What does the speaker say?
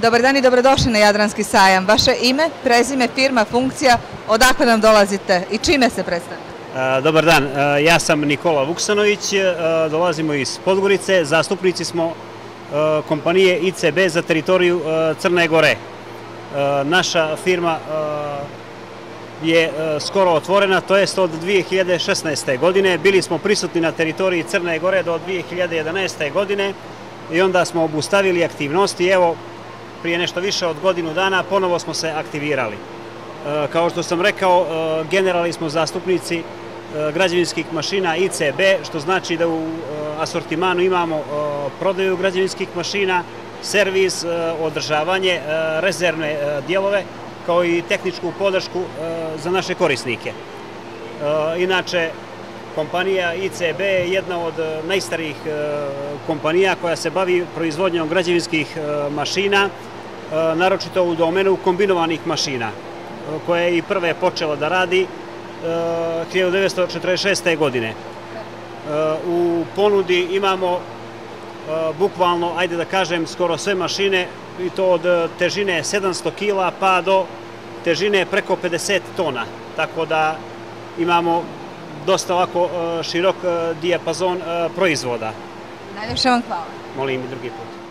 Dobar dan i dobrodošli na Jadranski sajam. Vaše ime, prezime, firma, funkcija, odakle nam dolazite i čime se predstavljate? Dobar dan, ja sam Nikola Vuksanović, dolazimo iz Podgorice, zastupnici smo kompanije ICB za teritoriju Crne Gore. Naša firma je skoro otvorena, to jest od 2016. godine. Bili smo prisutni na teritoriji Crne Gore do 2011. godine i onda smo obustavili aktivnosti. Evo, prije nešto više od godinu dana ponovo smo se aktivirali. Kao što sam rekao, generalni smo zastupnici građevinskih mašina ICB, što znači da u asortimanu imamo prodaju građevinskih mašina, servis, održavanje, rezervne dijelove, kao i tehničku podršku za naše korisnike. Inače, kompanija ICB je jedna od najstarijih kompanija koja se bavi proizvodnjom građevinskih mašina, naročito u domenu kombinovanih mašina, koja je i prve počela da radi 1946. godine. U ponudi imamo bukvalno, ajde da kažem, skoro sve mašine, i to od težine 700 kila pa do težine preko 50 tona. Tako da imamo dosta ovako širok dijapazon proizvoda. Najljepše vam hvala. Molim i drugi put.